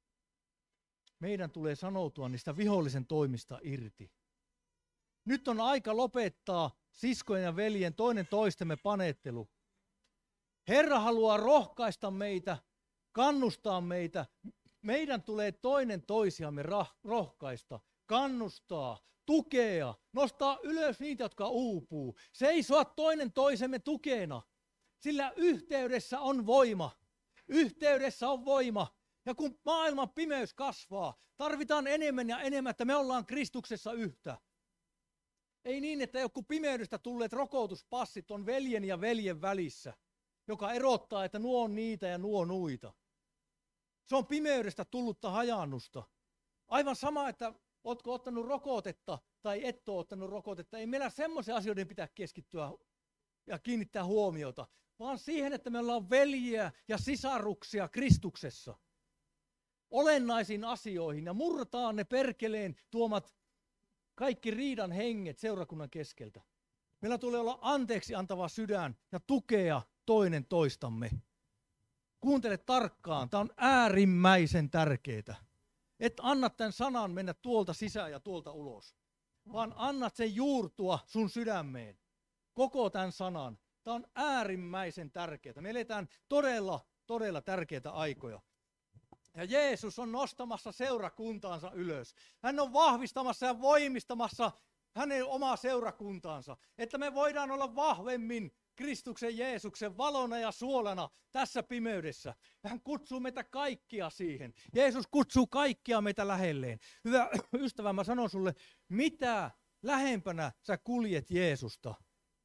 Meidän tulee sanoutua niistä vihollisen toimista irti. Nyt on aika lopettaa siskojen ja veljen toinen toistemme panettelu. Herra haluaa rohkaista meitä, kannustaa meitä. Meidän tulee toinen toisiamme rohkaista, kannustaa, tukea, nostaa ylös niitä, jotka uupuu. Seisoa toinen toisemme tukena, sillä yhteydessä on voima. Yhteydessä on voima. Ja kun maailman pimeys kasvaa, tarvitaan enemmän ja enemmän, että me ollaan Kristuksessa yhtä. Ei niin, että joku pimeydestä tulleet rokotuspassit on veljen ja veljen välissä, joka erottaa, että nuo on niitä ja nuo nuita. Se on pimeydestä tullutta hajannusta. Aivan sama, että ootko ottanut rokotetta tai et ole ottanut rokotetta. Ei meillä semmoisen asioiden pitää keskittyä ja kiinnittää huomiota, vaan siihen, että me ollaan veljiä ja sisaruksia Kristuksessa. Olennaisiin asioihin ja murtaa ne perkeleen tuomat kaikki riidan henget seurakunnan keskeltä. Meillä tulee olla anteeksi antava sydän ja tukea toinen toistamme. Kuuntele tarkkaan, tämä on äärimmäisen tärkeää. Et anna tämän sanan mennä tuolta sisään ja tuolta ulos, vaan annat sen juurtua sun sydämeen. Koko tämän sanan. Tämä on äärimmäisen tärkeää. Me eletään todella, todella tärkeitä aikoja. Ja Jeesus on nostamassa seurakuntaansa ylös. Hän on vahvistamassa ja voimistamassa hänen omaa seurakuntaansa, että me voidaan olla vahvemmin Kristuksen Jeesuksen valona ja suolana tässä pimeydessä. Hän kutsuu meitä kaikkia siihen. Jeesus kutsuu kaikkia meitä lähelleen. Hyvä ystävä, mä sanon sulle, mitä lähempänä sä kuljet Jeesusta,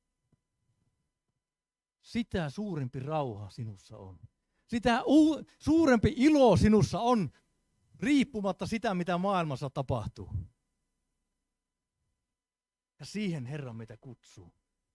sitä suurempi rauha sinussa on. Sitä u- suurempi ilo sinussa on, riippumatta sitä, mitä maailmassa tapahtuu. Ja siihen Herra meitä kutsuu.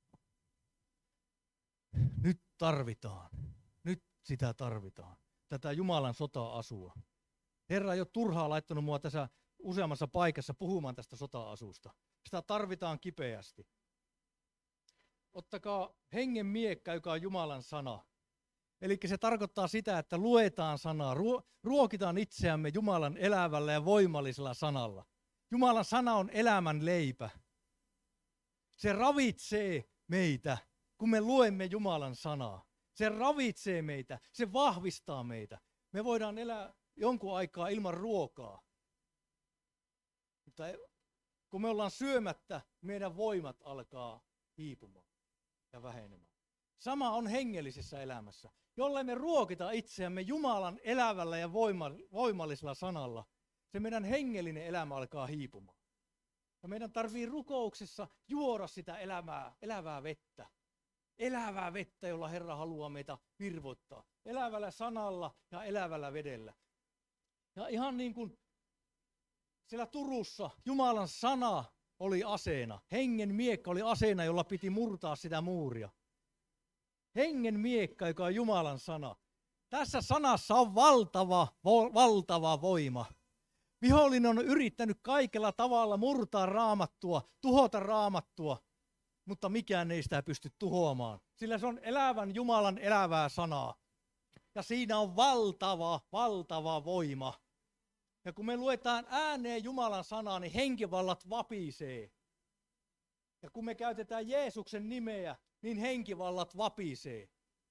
Nyt tarvitaan. Nyt sitä tarvitaan. Tätä Jumalan sota-asua. Herra ei ole turhaa laittanut mua tässä useammassa paikassa puhumaan tästä sota-asusta. Sitä tarvitaan kipeästi. Ottakaa hengen miekka, joka on Jumalan sana. Eli se tarkoittaa sitä, että luetaan sanaa, ruokitaan itseämme Jumalan elävällä ja voimallisella sanalla. Jumalan sana on elämän leipä. Se ravitsee meitä, kun me luemme Jumalan sanaa. Se ravitsee meitä, se vahvistaa meitä. Me voidaan elää jonkun aikaa ilman ruokaa. Mutta kun me ollaan syömättä, meidän voimat alkaa hiipumaan ja vähenemään. Sama on hengellisessä elämässä. Jollei me ruokita itseämme Jumalan elävällä ja voimallisella sanalla, se meidän hengellinen elämä alkaa hiipumaan. Ja meidän tarvii rukouksessa juoda sitä elämää, elävää vettä. Elävää vettä, jolla Herra haluaa meitä virvoittaa. Elävällä sanalla ja elävällä vedellä. Ja ihan niin kuin siellä Turussa Jumalan sana oli aseena. Hengen miekka oli aseena, jolla piti murtaa sitä muuria. Hengen miekka, joka on Jumalan sana. Tässä sanassa on valtava, vo, valtava voima. Vihollinen on yrittänyt kaikella tavalla murtaa Raamattua, tuhota Raamattua, mutta mikään ei sitä pysty tuhoamaan. Sillä se on elävän Jumalan elävää sanaa. Ja siinä on valtava, valtava voima. Ja kun me luetaan ääneen Jumalan sanaa, niin henkivallat vapisee. Ja kun me käytetään Jeesuksen nimeä, niin henkivallat vapisee.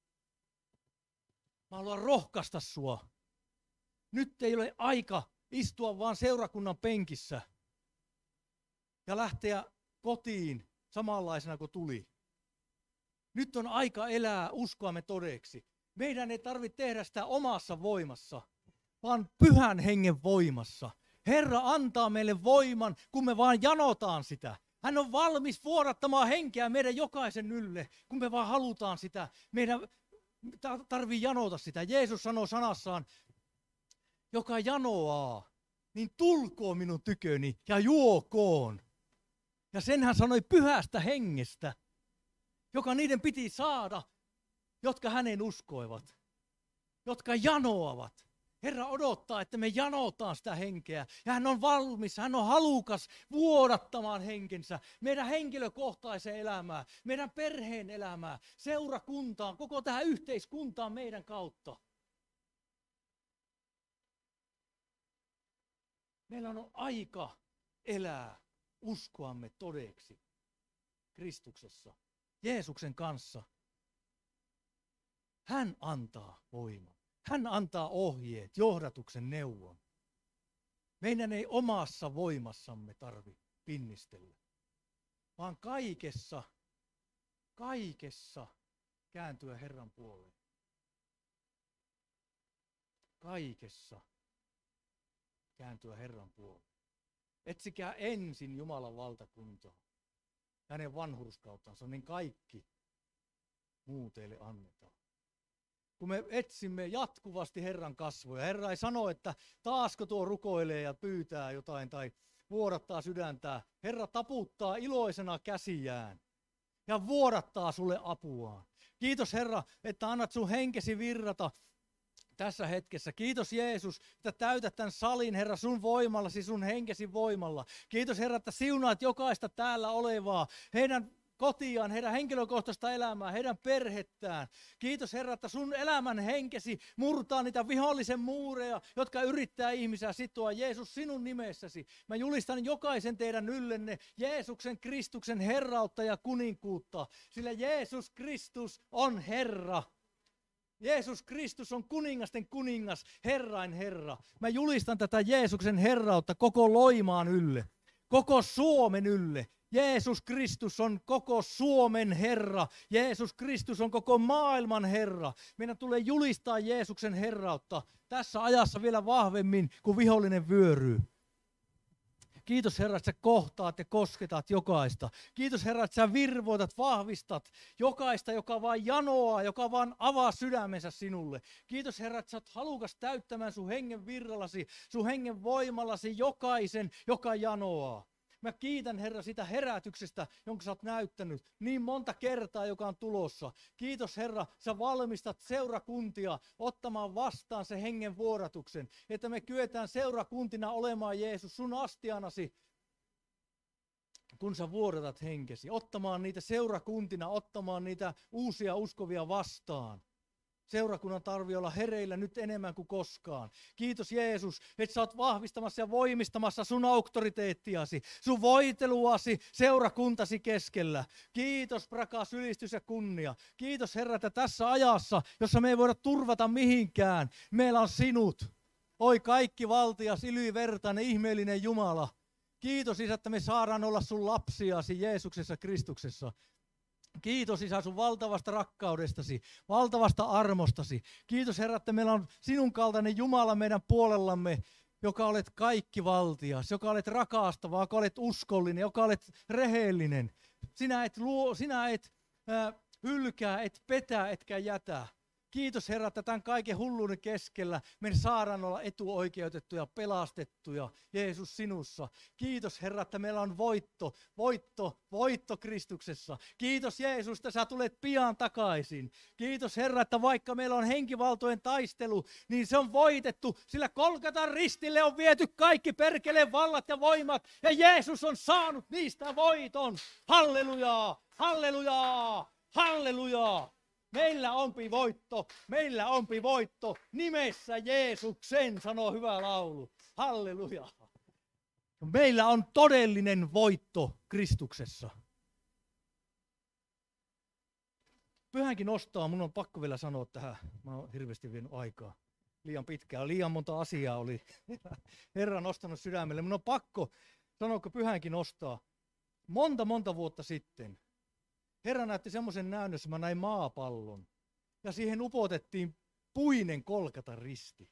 Mä haluan rohkaista sua. Nyt ei ole aika istua vaan seurakunnan penkissä ja lähteä kotiin samanlaisena kuin tuli. Nyt on aika elää uskoamme todeksi. Meidän ei tarvitse tehdä sitä omassa voimassa, vaan pyhän hengen voimassa. Herra antaa meille voiman, kun me vaan janotaan sitä. Hän on valmis vuodattamaan henkeä meidän jokaisen ylle, kun me vaan halutaan sitä. Meidän tarvii janota sitä. Jeesus sanoo sanassaan, joka janoaa, niin tulkoon minun tyköni ja juokoon. Ja sen hän sanoi pyhästä hengestä, joka niiden piti saada, jotka hänen uskoivat, jotka janoavat. Herra odottaa, että me janotaan sitä henkeä. Ja hän on valmis, hän on halukas vuodattamaan henkensä meidän henkilökohtaiseen elämään, meidän perheen elämään, seurakuntaan, koko tähän yhteiskuntaan meidän kautta. Meillä on aika elää uskoamme todeksi Kristuksessa, Jeesuksen kanssa. Hän antaa voiman. Hän antaa ohjeet, johdatuksen, neuvon. Meidän ei omassa voimassamme tarvitse pinnistellä, vaan kaikessa, kaikessa kääntyä Herran puoleen. Kaikessa kääntyä Herran puoleen. Etsikää ensin Jumalan valtakuntaa, hänen vanhurskauttansa, niin kaikki muu teille annetaan. Kun me etsimme jatkuvasti Herran kasvoja, Herra ei sano, että taasko tuo rukoilee ja pyytää jotain tai vuodattaa sydäntää. Herra taputtaa iloisena käsiään ja vuodattaa sulle apuaan. Kiitos Herra, että annat sun henkesi virrata tässä hetkessä. Kiitos Jeesus, että täytät tämän salin, Herra, sun voimallasi, sun henkesi voimalla. Kiitos Herra, että siunaat jokaista täällä olevaa, heidän kotiaan, heidän henkilökohtaista elämää, heidän perhettään. Kiitos Herra, että sun elämän henkesi murtaa niitä vihollisen muureja, jotka yrittää ihmisiä sitoa. Jeesus, sinun nimessäsi. Mä julistan jokaisen teidän yllenne Jeesuksen Kristuksen herrautta ja kuninkuutta, sillä Jeesus Kristus on Herra. Jeesus Kristus on kuningasten kuningas, Herrain Herra. Mä julistan tätä Jeesuksen herrautta koko Loimaan ylle, koko Suomen ylle. Jeesus Kristus on koko Suomen Herra. Jeesus Kristus on koko maailman Herra. Meidän tulee julistaa Jeesuksen herrautta tässä ajassa vielä vahvemmin, kun vihollinen vyöryy. Kiitos Herra, että sä kohtaat ja kosketat jokaista. Kiitos Herra, että sä virvoitat, vahvistat jokaista, joka vaan janoaa, joka vaan avaa sydämensä sinulle. Kiitos Herra, että sä oot halukas täyttämään sun hengen virrallasi, sun hengen voimallasi jokaisen, joka janoaa. Mä kiitän Herra sitä herätyksestä, jonka sä oot näyttänyt niin monta kertaa, joka on tulossa. Kiitos Herra, sä valmistat seurakuntia ottamaan vastaan se hengen vuodatuksen, että me kyetään seurakuntina olemaan Jeesus sun astianasi, kun sä vuodatat henkesi, ottamaan niitä seurakuntina, ottamaan niitä uusia uskovia vastaan. Seurakunnan tarvii olla hereillä nyt enemmän kuin koskaan. Kiitos Jeesus, että sä oot vahvistamassa ja voimistamassa sun auktoriteettiasi, sun voiteluasi seurakuntasi keskellä. Kiitos, rakas ylistys ja kunnia. Kiitos Herra, että tässä ajassa, jossa me ei voida turvata mihinkään, meillä on sinut. Oi kaikki valtias, ylivertainen, ihmeellinen Jumala. Kiitos Isä, että me saadaan olla sun lapsiasi Jeesuksessa Kristuksessa. Kiitos Isä sun valtavasta rakkaudestasi, valtavasta armostasi. Kiitos Herra, että meillä on sinun kaltainen Jumala meidän puolellamme, joka olet kaikki valtias, joka olet rakastava, joka olet uskollinen, joka olet rehellinen. Sinä et, luo, sinä et äh, hylkää, et petä, etkä jätä. Kiitos Herra, että tämän kaiken hulluuden keskellä me saadaan olla etuoikeutettuja, pelastettuja Jeesus sinussa. Kiitos Herra, että meillä on voitto, voitto, voitto Kristuksessa. Kiitos Jeesus, että sä tulet pian takaisin. Kiitos Herra, että vaikka meillä on henkivaltojen taistelu, niin se on voitettu, sillä Golgatan ristille on viety kaikki perkeleen vallat ja voimat, ja Jeesus on saanut niistä voiton. Hallelujaa, hallelujaa, hallelujaa. Meillä onpi voitto, meillä onpi voitto, nimessä Jeesuksen, sanoo hyvä laulu. Halleluja. Meillä on todellinen voitto Kristuksessa. Pyhänkin nostaa, mun on pakko vielä sanoa tähän, mä oon hirveästi vienyt aikaa. Liian pitkään, liian monta asiaa oli Herra nostanut sydämelle. Mun on pakko sanoa, kun pyhänkin nostaa. Monta, monta vuotta sitten Herra näytti semmoisen näyn, jossa mä näin maapallon. Ja siihen upotettiin puinen Golgatan risti.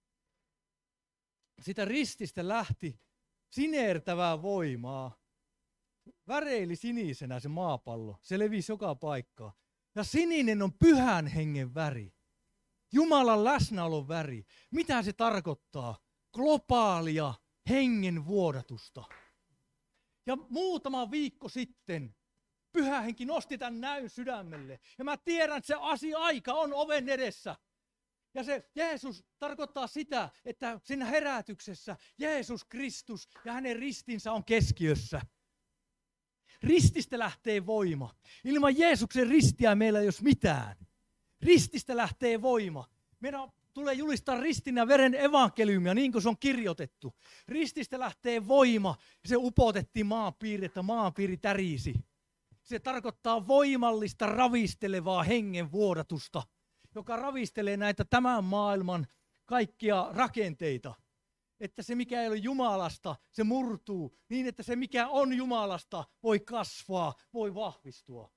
Sitä rististä lähti sinertävää voimaa. Väreili sinisenä se maapallo. Se levisi joka paikkaan. Ja sininen on pyhän hengen väri. Jumalan läsnäolon väri. Mitä se tarkoittaa? Globaalia hengen vuodatusta. Ja muutama viikko sitten Pyhä Henki nosti tämän näyn sydämelle. Ja mä tiedän, että se asia aika on oven edessä. Ja se Jeesus tarkoittaa sitä, että siinä herätyksessä Jeesus Kristus ja hänen ristinsä on keskiössä. Rististä lähtee voima. Ilman Jeesuksen ristiä meillä ei ole mitään. Rististä lähtee voima. Meidän tulee julistaa ristin ja veren evankeliumia, niin kuin se on kirjoitettu. Rististä lähtee voima. Se upotettiin maanpiiri, että maanpiiri tärisi. Se tarkoittaa voimallista, ravistelevaa hengen vuodatusta, joka ravistelee näitä tämän maailman kaikkia rakenteita. Että se, mikä ei ole Jumalasta, se murtuu niin, että se, mikä on Jumalasta, voi kasvaa, voi vahvistua.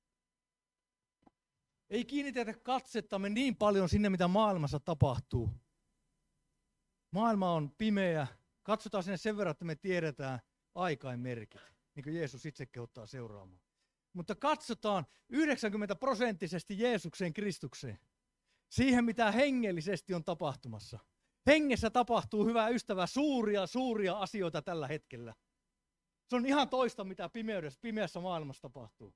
Ei kiinnitetä katsettamme niin paljon sinne, mitä maailmassa tapahtuu. Maailma on pimeä. Katsotaan sinne sen verran, että me tiedetään aikainmerkit, niin kuin Jeesus itse kehottaa seuraamaan. Mutta katsotaan yhdeksänkymmentä prosenttisesti Jeesukseen Kristukseen. Siihen, mitä hengellisesti on tapahtumassa. Hengessä tapahtuu, hyvä ystävä, suuria, suuria asioita tällä hetkellä. Se on ihan toista, mitä pimeydessä, pimeässä maailmassa tapahtuu.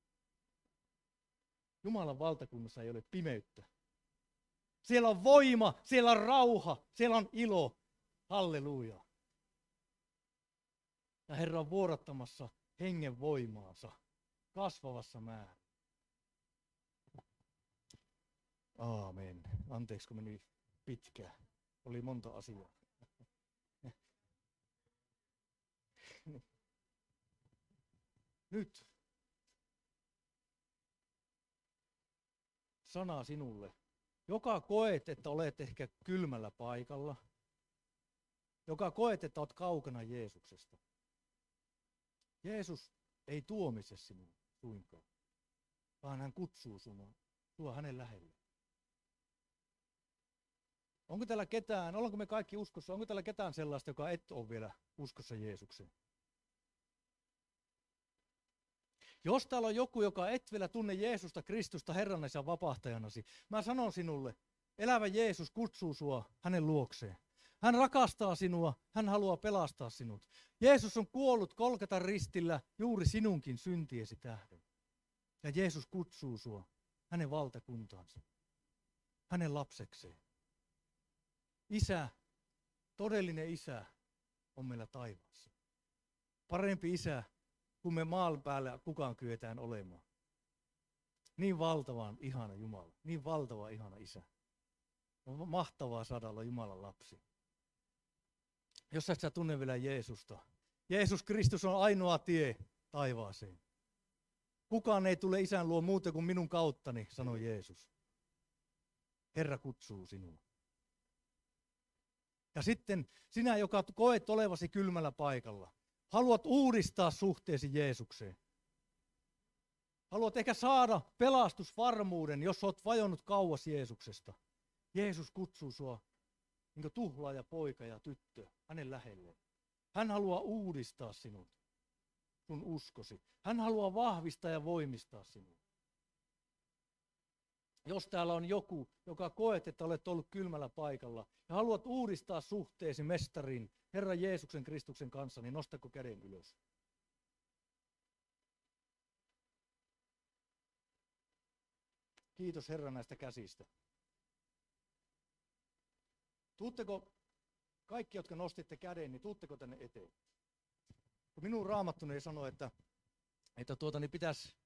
Jumalan valtakunnassa ei ole pimeyttä. Siellä on voima, siellä on rauha, siellä on ilo. Halleluja. Ja Herra on vuodattamassa hengen voimaansa kasvavassa määrin. Aamen. Anteeksi, kun meni pitkään. Oli monta asiaa. Nyt. Sana sinulle, joka koet, että olet ehkä kylmällä paikalla, joka koet, että olet kaukana Jeesuksesta. Jeesus ei tuomitse sinua suinkaan, vaan hän kutsuu sinua, tuo hänen lähelle. Onko täällä ketään, ollaanko me kaikki uskossa, onko täällä ketään sellaista, joka et ole vielä uskossa Jeesukseen? Jos täällä on joku, joka et vielä tunne Jeesusta Kristusta Herrannesi ja vapahtajanasi, mä sanon sinulle, elävä Jeesus kutsuu sua hänen luokseen. Hän rakastaa sinua, hän haluaa pelastaa sinut. Jeesus on kuollut Golgatan ristillä juuri sinunkin syntiesi tähden. Ja Jeesus kutsuu sua hänen valtakuntaansa, hänen lapsekseen. Isä, todellinen isä on meillä taivaassa. Parempi isä, kun me maan päällä kukaan kyetään olemaan. Niin valtavan ihana Jumala, niin valtava ihana Isä. On mahtavaa saada olla Jumalan lapsi. Jos et sä tunne vielä Jeesusta, Jeesus Kristus on ainoa tie taivaaseen. Kukaan ei tule Isän luo muuten kuin minun kauttani, sanoi Jeesus. Herra kutsuu sinua. Ja sitten sinä, joka koet olevasi kylmällä paikalla, haluat uudistaa suhteesi Jeesukseen. Haluat ehkä saada pelastusvarmuuden, jos olet vajonnut kauas Jeesuksesta. Jeesus kutsuu sinua niin tuhlaaja poika ja tyttö hänen lähelleen. Hän haluaa uudistaa sinut, sun uskosi. Hän haluaa vahvistaa ja voimistaa sinua. Jos täällä on joku, joka koet, että olet ollut kylmällä paikalla ja haluat uudistaa suhteesi mestarin, Herran Jeesuksen Kristuksen kanssa, niin nostako käden ylös. Kiitos Herra näistä käsistä. Tuutteko, kaikki jotka nostitte käden, niin tuutteko tänne eteen? Minun raamattuni sanoo, että, että tuota, niin pitäisi